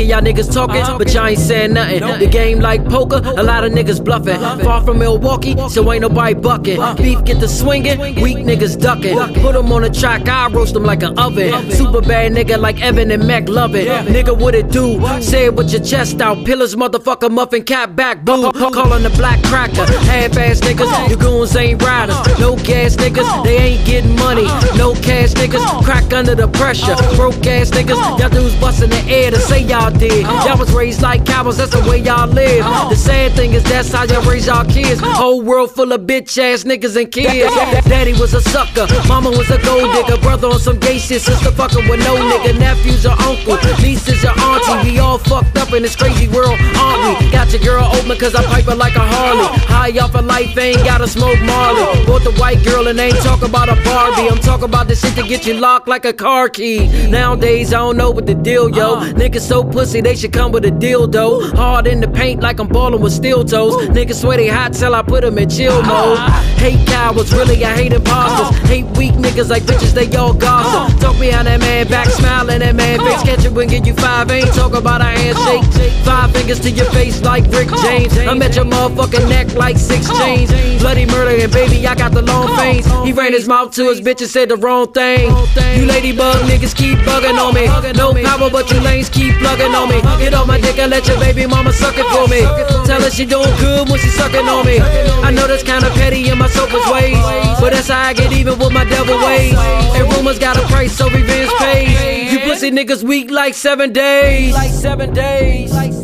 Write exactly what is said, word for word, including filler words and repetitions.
of y'all niggas talking, but y'all ain't saying nothing. The game like poker, a lot of niggas bluffing. Far from Milwaukee, so ain't nobody bucking. Beef get to swinging, weak niggas ducking. Put them on the track, I roast them like an oven. Super bad nigga like Evan and Mac love it. Nigga, what it do? Say it with your chest out. Pillars, motherfucker, muffin cap back, blue. Callin' the black cracker. Half-ass niggas, your goons ain't riders. No gas niggas, they ain't getting money. No cash niggas, crack under the pressure. Broke ass niggas, y'all dudes bustin' the air to say y'all did. Y'all was raised like cowards, that's the way y'all live. The sad thing is that's how y'all raise y'all kids. Whole world full of bitch ass niggas and kids. Daddy was a sucker, mama was a gold digger. Brother on some gay shit, sister fucking with no nigga. Nephew's your uncle, niece is your auntie. We all fucked up in this crazy world, aren't we? Got your girl open cause I pipe her like a Harley. High off of life, ain't gotta smoke Marley. Bought the white girl and ain't talk about a Barbie. I'm talking about this shit to get you locked like a car key. Nowadays I don't know what the deal, yo. Niggas so pussy they should come with a dildo. Hard in the paint like I'm ballin' with steel toes. Niggas swear they hot till I put them in chill mode. Hate cowards, really I hate imposters. Hate weak niggas like bitches, they all gossip. Talk behind that man back, smiling that man face. Catch it when get you five, ain't talk about a handshake. Five fingers to your face like Rick James. I'm at your motherfucking neck like six chains. Bloody murder and baby, I got the long fangs. He ran his mouth to his bitch and said the wrong thing. You ladybug niggas keep bugging on me. No power but you lanes keep plugging on me. Get off my dick and let your baby mama suck it for me. Tell her she doing good when she sucking on me. I know that's kinda petty in my selfish ways, but that's how I get even with my devil ways. And rumors got a price so revenge pays. You pussy niggas weak like seven days. Like seven days.